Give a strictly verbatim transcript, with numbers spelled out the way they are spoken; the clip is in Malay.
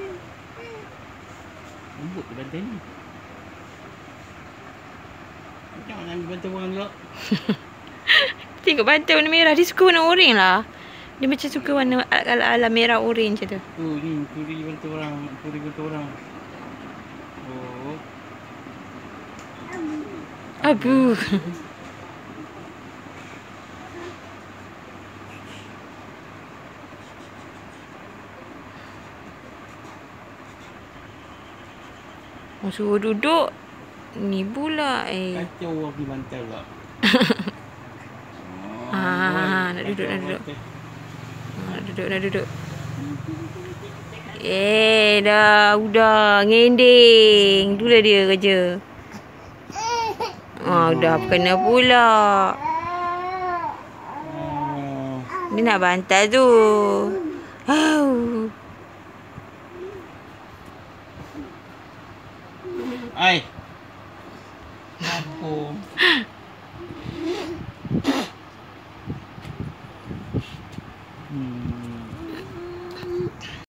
Lembut ke bantal ni? Macam nak ambil bantal orang pula. Tengok bantal warna merah. Dia suka warna oren lah. Dia macam suka warna ala-ala merah oren macam tu. Tu ni, curi bantal orang. Curi bantal orang. Oh. Abu. Oh, suruh duduk. Ni pula eh. Kacau orang pergi bantal pula. Ah, nak duduk, nak duduk. Nak duduk, nak duduk. Eh, dah, udah. Ngending. Itulah dia kerja. Ah, dah kena pula. Dia nak bantal tu. Au. Ai. Apa?